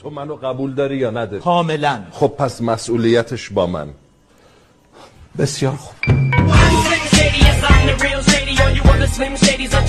تو منو قبول داری یا نداری؟ کاملا. خب پس مسئولیتش با من. بسیار خوب.